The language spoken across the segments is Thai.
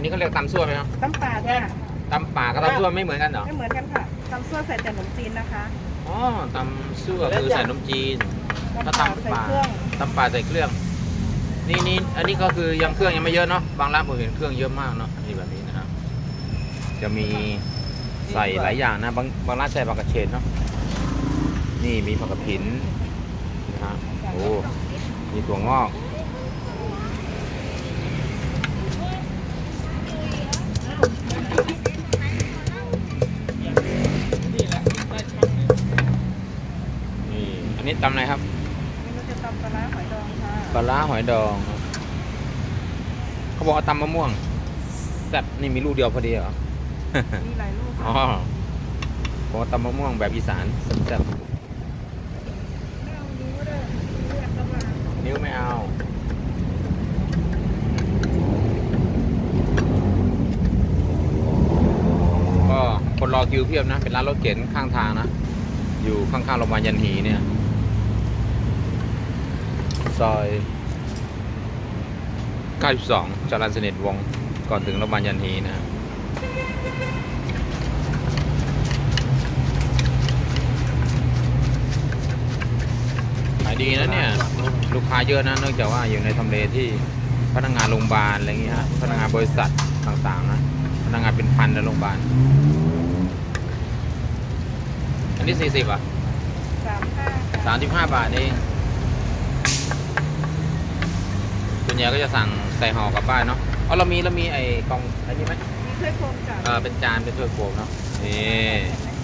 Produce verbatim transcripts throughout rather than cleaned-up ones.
นี้เขาเรียกตำซั่วไหมครับตำป่าจ้ะตำป่ากับตำซั่วไม่เหมือนกันเหรอไม่เหมือนกันค่ะตำซั่วใส่แต่ขนมจีนนะคะอ๋อตำซั่วคือใส่ขนมจีนถ้าตำป่าตำป่าใส่เครื่องนี่นี่อันนี้ก็คือยังเครื่องยังไม่เยอะเนาะบางร้านผมเห็นเครื่องเยอะมากเนาะนี่แบบนี้นะครับจะมีใส่หลายอย่างนะบางบางร้านใส่ผักกระเฉดเนาะนี่มีผักกระถินนะโอ้มีถั่วงอกนี่อันนี้ตำอะไรครับนี่จะตำปลาร้าหอยดองค่ะปลาร้าหอยดองเขาบอกว่าตำมะม่วงแซ่บนี่มีลูกเดียวพอดีเหรอมีหลายลูกอ๋อบอกว่าตำมะม่วงแบบอีสานแซ่บนิ้วไม่เอาก็คนรอคิวเพียบนะเป็นร้านรถเข็นข้างทางนะอยู่ข้างๆโรงพยาบาลยันหีเนี่ยซอยเก้าสิบสองจรัญสนิทวงศ์ก่อนถึงโรงพยาบาลยันหีนะขายดีนะเนี่ยลูกค้าเยอะนะเนื่องจากว่าอยู่ในทำเลที่พนักงานโรงพยาบาลอะไรเงี้ยพนักงานบริษัทต่างๆนะพนักงานเป็นพันในโรงพยาบาลอันนี้สี่สิบอ่ะสามห้าสามสิบห้าบาทเองส่วนใหญ่ก็จะสั่งใส่ห่อกลับบ้านเนาะอ๋อเรามีเรามีไอ้กล่องอะไรนี่ไหมมีถ้วยโฟมจ้ะเออเป็นจานเป็นถ้วยโฟมเนาะนี่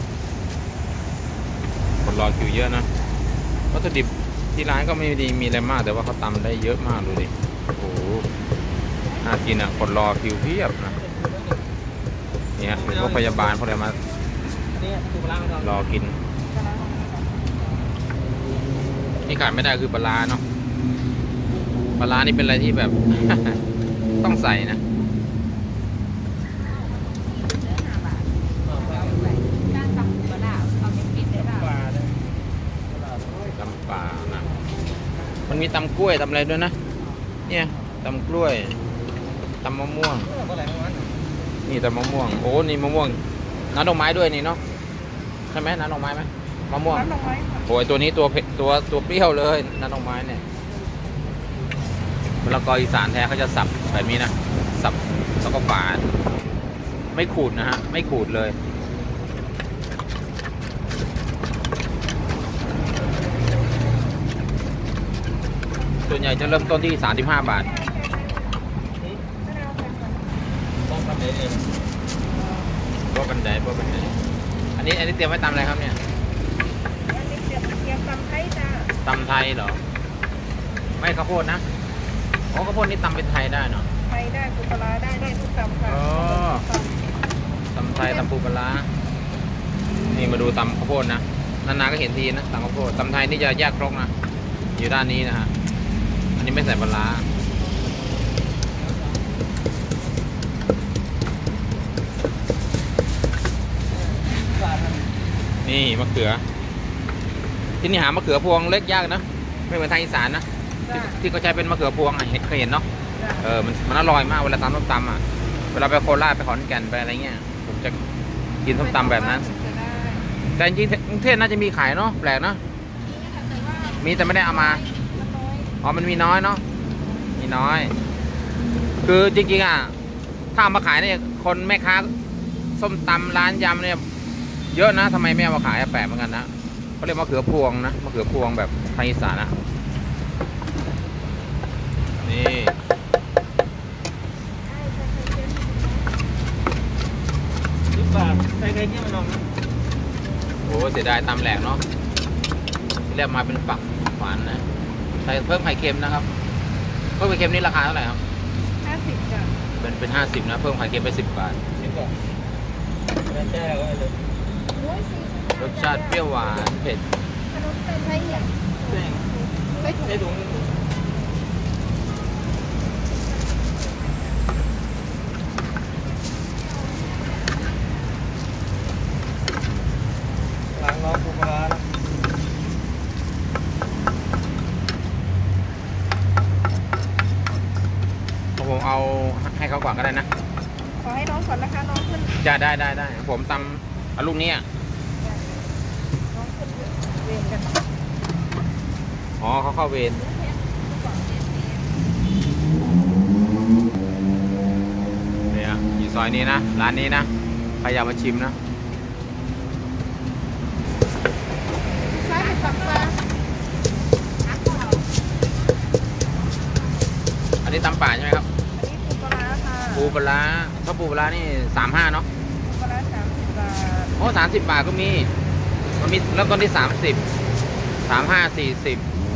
คนรอคิวเยอะนะวัตถุดิบที่ร้านก็ไม่ดีมีอะไรมากแต่ว่าเขาตำได้เยอะมากดูดิโอ้โหน่ากินอ่ะคนรอคิวเพียบนะเนี่ยเป็นพวกพยาบาลพวกอะไรมารอกินนี่ขาดไม่ได้คือปลาร้าเนาะปลาร้านี่เป็นอะไรที่แบบ ต้องใส่นะตำป่านะมันมีตำกล้วยตำอะไรด้วยนะเนี่ยตำกล้วยตำมะม่วงนี่ตำมะม่วงโอ้นี่มะม่วงน้ำดอกไม้ด้วยนี่เนาะใช่ไหมน้ำดอกไม้ไหมมะม่วงโอ้ยตัวนี้ตัวเผ็ดตัวตัวเปรี้ยวเลยน้ำดอกไม้เนี่ยมะละกออีสานแท้เขาจะสับแบบนี้นะสับแล้วก็ฝานไม่ขูดนะฮะไม่ขูดเลยส่วนใหญ่จะเริ่มต้นที่สามสิบห้าบาทป้องกันได้เลยป้องกันได้ป้องกันได้อันนี้อันนี้เตรียมไว้ตำอะไรครับเนี่ยอันนี้เตรียมเตรียมตำไทยจ้าตำไทยเหรอไม่ข้าวโพดนะอ๋อข้าวโพดนี่ตำเป็นไทยได้เนาะไทยได้ปูปลาได้ได้ทุกตำค่ะอ๋อตำไทยตำปูปลานี่มาดูตำข้าวโพดนะนานๆก็เห็นทีนะตำข้าวโพดตำไทยนี่จะแยกครกนะอยู่ด้านนี้นะฮะอันนี้ไม่ใส่ปลานี่มะเขือที่นี่หามะเขือพวงเล็กยากนะไม่เหมือนทางอีสานนะที่เขาใช้เป็นมะเขือพวงอ่ะเคยเห็นเนาะเออมันมันอร่อยมากเวลาตำส้มตำอ่ะเวลาไปโคราชไปขอนแก่นไปอะไรเงี้ยผมจะกินส้มตำแบบนั้นแต่จริงๆกรุงเทพน่าจะมีขายเนาะแปลกเนาะมีแต่ไม่ได้เอามาอ๋อมันมีน้อยเนาะมีน้อยคือจริงๆอ่ะถ้าเอามาขายเนี่ยคนแม่ค้าส้มตำร้านยำเนี่ยเยอะนะทำไมไม่เอามาขายแปลกเหมือนกันนะเขาเรียกมะเขือพวงนะมะเขือพวงแบบไทยอีสานนะนี่สิบบาทใส่ไข่เค็มมันนองโอ้เสียดายตำแหลกเนาะที่เรียกมาเป็นฝักหวานนะใส่เพิ่มไข่เค็มนะครับเพิ่มไข่เค็มนี่ราคาเท่าไหร่ครับห้าสิบจ้ะเป็นเป็นห้าสิบนะเพิ่มไข่เค็มไปสิบบาทรสชาติเปรี้ยวหวานเผ็ดขนมเป็นไทยอย่างใส่ถุงล้างล้อปูปลาผมเอาให้เขาก่อนก็ได้นะจะได้ได้ได้ผมตำเอาลูกนี้น้องขึ้นเวรกันอ๋อเขาเข้าเวรเนี่ยอยู่ซอยนี้นะร้านนี้นะใครอยากมาชิมนะซ้ายเป็นตับปลาอันนี้ตำป่าใช่ไหมครับอันนี้ปูปลาร้าค่ะปูปลาร้าถ้าปูปลาร้านี่สามห้าเนาะปูปลาร้าสามสิบบาทโอ้สามสิบบาทก็มีมันมีเริ่มต้นที่สามสิบสามห้าสี่สิบ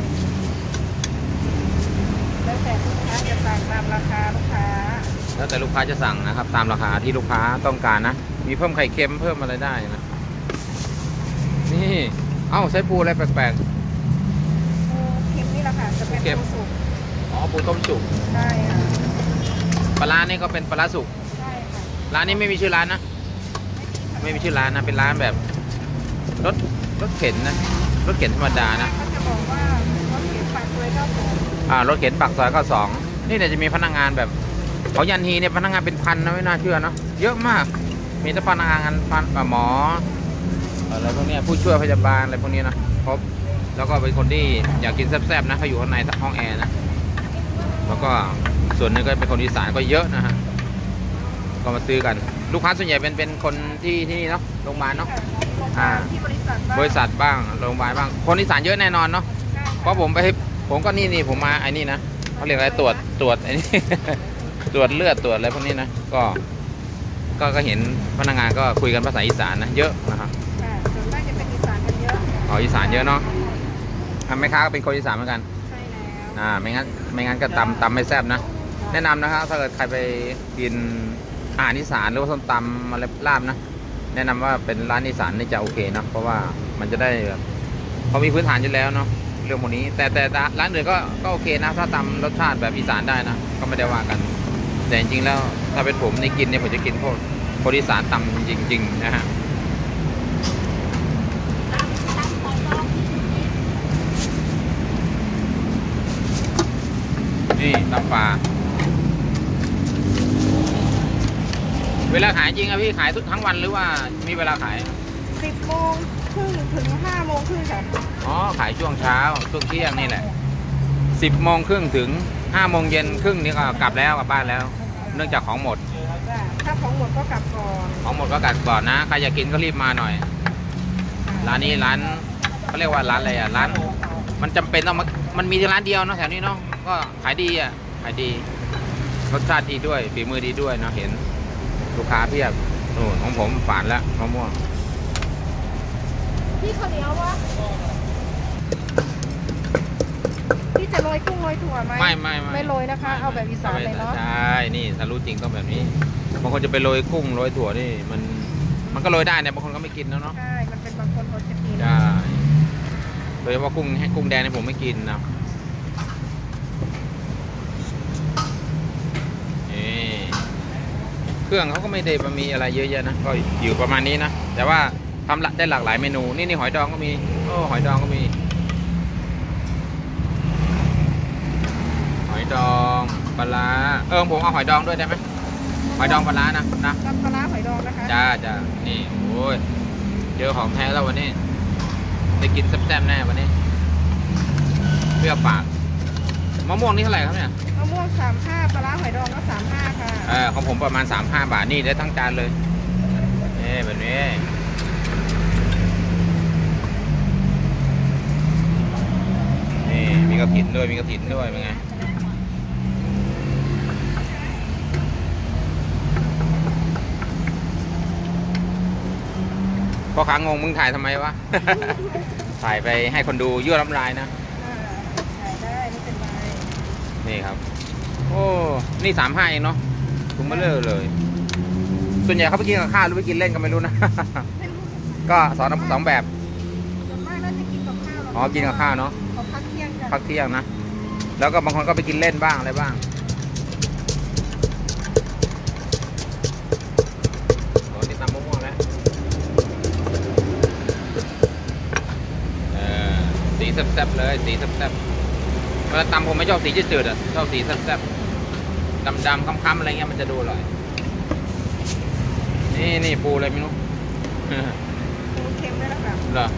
แล้วแต่ลูกค้าจะสั่งตามราคาลูกค้าแล้วแต่ลูกค้าจะสั่งนะครับ ตามราคาที่ลูกค้าต้องการนะมีเพิ่มไข่เค็มเพิ่มอะไรได้นะนี่เอ้าใช้ปูอะไรแปลกปูเค็มนี่แหละค่ะจะเป็นปูเค็มปูสุกๆอ๋อปูต้มสุกใช่ค่ะปลาร้านี่ก็เป็นปลาร้าสุกใช่ค่ะร้านนี้ไม่มีชื่อร้านนะไม่มีชื่อร้านนะเป็นร้านแบบรถรถเข็นนะรถเข็นธรรมดานะเขาจะบอกว่าเขาเขียนปากเลยเก้าสองอ่ารถเข็นปากซอยก็สองนี่เนี่ยจะมีพนักงานแบบเขายันทีเนี่ยพนักงานเป็นพันนะไม่น่าเชื่อเนาะเยอะมากมีแต่พนักงานพันหมออะไรพวกเนี้ยผู้ช่วยพยาบาลอะไรพวกนี้นะครบแล้วก็เป็นคนที่อยากกินแซ่บๆนะเขาอยู่ข้างในห้องแอร์นะแล้วก็ส่วนหนึงก็เป็นคนอีสานก็เยอะนะฮะก็มาซื้อกันลูกค้าส่วนใหญ่เป็นเป็นคนที่ที่นี่เนาะโรงพยาบาลเนาะ อ่าที่บริษัทบ้างบริษัทบ้างโรงพยาบาลบ้างคนอีสานเยอะแน่นอนเนาะใช่ค่ะเพราะผมไปผมก็นี่นี่ผมมาไอ้นี่นะเขาเรียกอะไรตรวจตรวจไอ้นี่ ตรวจเลือดตรวจอะไรพวกนี้นะก็ก็ก็เห็นพนักงานก็คุยกันภาษาอีสานนะเยอะนะครับค่ะส่วนมากจะเป็นอีสานกันเยอะอ๋ออีสานเยอะเนาะทำแม่ค้าก็เป็นคนอีสานเหมือนกันใช่แล้วอ่าไม่งั้นไม่งั้นก็ตำตำไม่แซ่บนะแนะนำนะครับถ้าเกิดใครไปกินอาหารอีสานหรือว่าส้มตำอะไรลาบนะแนะนำว่าเป็นร้านอีสานนี่จะโอเคเนาะเพราะว่ามันจะได้แบบเขามีพื้นฐานอยู่แล้วเนาะเรื่องพวกนี้แต่แต่ร้านอื่นก็ก็โอเคนะถ้าตำรสชาติแบบอีสานได้นะก็ไม่ได้ว่ากัน แต่จริงๆแล้วถ้าเป็นผมในกินเนี่ยผมจะกินพวกคนอีสานตำจริงๆนะฮะนี่ตำปลาเวลาขายจริงอะพี่ขายทุกทั้งวันหรือว่ามีเวลาขายสิบโมงครึ่งถึงห้าโมงครึ่งค่ะอ๋อขายช่วงเช้าช่วงเที่ยงนี่แหละสิบโมงครึ่งถึงห้าโมงเย็นครึ่งนี่ก็กลับแล้วกลับบ้านแล้ว เนื่องจากของหมดจ้ะถ้าของหมดก็กลับก่อนของหมดก็กลับก่อนนะใครอยากกินก็รีบมาหน่อยร้านนี้ร้านเขาเรียกว่าร้านอะไรอ่ะร้านมันจำเป็นต้องมามันมีร้านเดียวเนาะแถวนี้เนาะก็ขายดีอ่ะขายดีรสชาติดีด้วยฝีมือดีด้วยเนาะเห็นลูกค้าเพียบโอ้ของผมฝานแล้วมะม่วงพี่ข้าวเหนียววะพี่จะโรยกุ้งโรยถั่วไหมไม่ไม่ไม่ไม่โรยนะคะ เอาแบบอีสานเลยเนาะใช่นี่ถ้ารู้จริงต้องแบบนี้บางคนจะไปโรยกุ้งโรยถั่วนี่มันมันก็โรยได้เนี่ยบางคนก็ไม่กินแล้วเนาะใช่มันเป็นบางคนเขาจะกินใช่โดยเฉพาะกุ้งให้กุ้งแดงเนี่ยผมไม่กินนะนี่เครื่องเขาก็ไม่ได้มีอะไรเยอะแยะนะก็อยู่ประมาณนี้นะแต่ว่าทำได้หลากหลายเมนูนี่นี่หอยดองก็มีโอ้หอยดองก็มีหอยดองปลาร้าเออผมเอาหอยดองด้วยได้ไหมหอยดองปลาร้านะนะน้ำปลาร้าหอยดองนะคะจ้าจ้านี่โอ้ยเจอของแท้แล้ววันนี้ได้กินแซ่บๆแน่วันนี้เปรี้ยวปากมะม่วงนี่เท่าไหร่ครับเนี่ยมะม่วงสามห้าปลาร้าหอยดองก็สามห้าค่ะเออของผมประมาณสามห้าบาทนี่ได้ทั้งจานเลยนี่แบบนี้นี่มีกระถินด้วยมีกระถินด้วยเป็นไงพ่อค้างงมึงถ่ายทำไมวะ ถ่ายไปให้คนดูยั่วน้ำลายนะอ่าขายได้ไม่เป็นไรนี่ครับโอ้นี่สามห้าเองเนาะถุงเบลเลอเลย ส่วนใหญ่เขาไปกินกับข้าวหรือไปกินเล่นก็ไม่รู้นะไม่รู้ก็สองสองแบบส่วนมากน่าจะกินกับข้าวหรอ๋อกินกับข้าวเนาะเขาพักเที่ยงกันพักเที่ยงนะแล้วก็บางคนก็ไปกินเล่นบ้างอะไรบ้างโอ้นี่ตำมะม่วงแล้วเออสีแซ่บๆเลยสีแซ่บๆเวลาตำผมไม่ชอบสีจืดๆอ่ะชอบสีแซ่บๆดำๆค้ำๆอะไรเงี้ยมันจะดูอร่อยนี่นี่ปูอะไรไม่รู้ปูเค็มได้แล้วค่ะเหรอ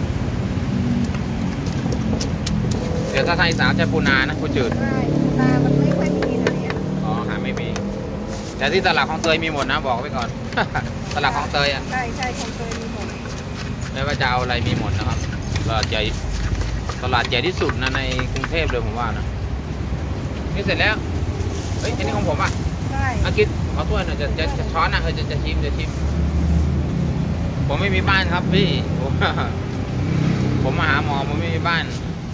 เดี๋ยวถ้าทางอีสานใช้ปูนานะปูจืดใช่ตามันไม่ค่อยมีนะเนี่ยอ๋อหาไม่มีแต่ที่ตลาดคลองเตยมีหมดนะบอกไว้ก่อน ตลาดคลองเตยอ่ะใช่ใช่ของเคยมีหมดไม่ว่าจะเอาอะไรมีหมดนะครับตลาดใหญ่ตลาดใหญ่ที่สุดนะในกรุงเทพเลยผมว่านะนี่เสร็จแล้วเฮ้ยอันนี้ของผมอ่ะใช่อากิดขอถ้วยหน่อยจะจะจะช้อนนะเออจะจะชิมจะชิมผมไม่มีบ้านครับพี่ผม ผมมาหาหมอผมไม่มีบ้าน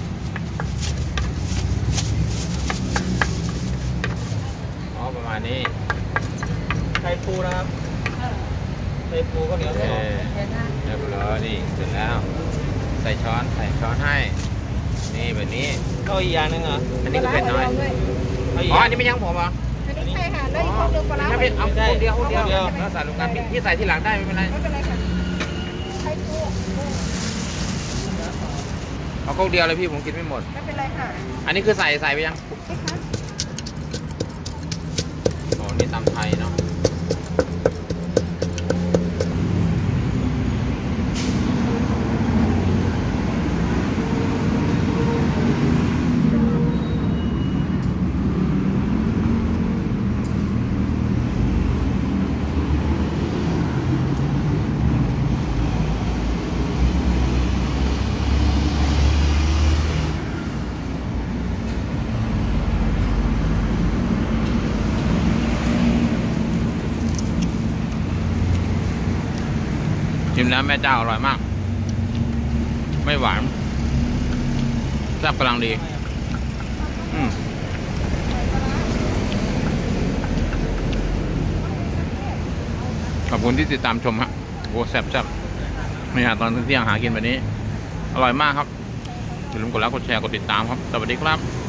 อ๋อประมาณนี้ไข่ปูนะครับไข่ปูก็เหนียวเอสองอเดี๋ยวนะเรียบร้อยนี่เสร็จแล้ว ใส่ช้อนใส่ช้อนให้ นี่แบบนี้ก็อีกอย่างหนึงเหรออันนี้ก็เป็นน้อยด้วยเอาอีกอ๋อออัย่าน งนี้ไม่ยังผมเหรออันนี้ใช่ค่ะแล้วอีกคนเดียวปลาร้าถ้าเป็นเอาไม่ได้คนเดียวคนเดียวคนเดียวแล้วใส่ลงกันพี่ใส่ที่หลังได้ไม่เป็นไรไม่เป็นไรค่ะใช้ปูปูเอาคนเดียวเลยพี่ผมกินไม่หมดไม่เป็นไรค่ะอันนี้คือใส่ใส่ไปยังใช่ค่ะโอ้นี่ตำไทยเนาะชิมแล้วแม่เจ้าอร่อยมาก ไม่หวานแซ่บกำลังดีอืมขอบคุณที่ติดตามชมฮะโอ้แซ่บแซ่บไม่หาตอนเที่ยงหากินแบบนี้ อร่อยมากครับอย่าลืมกดไลค์กดแชร์กดติดตามครับ สวัสดีครับ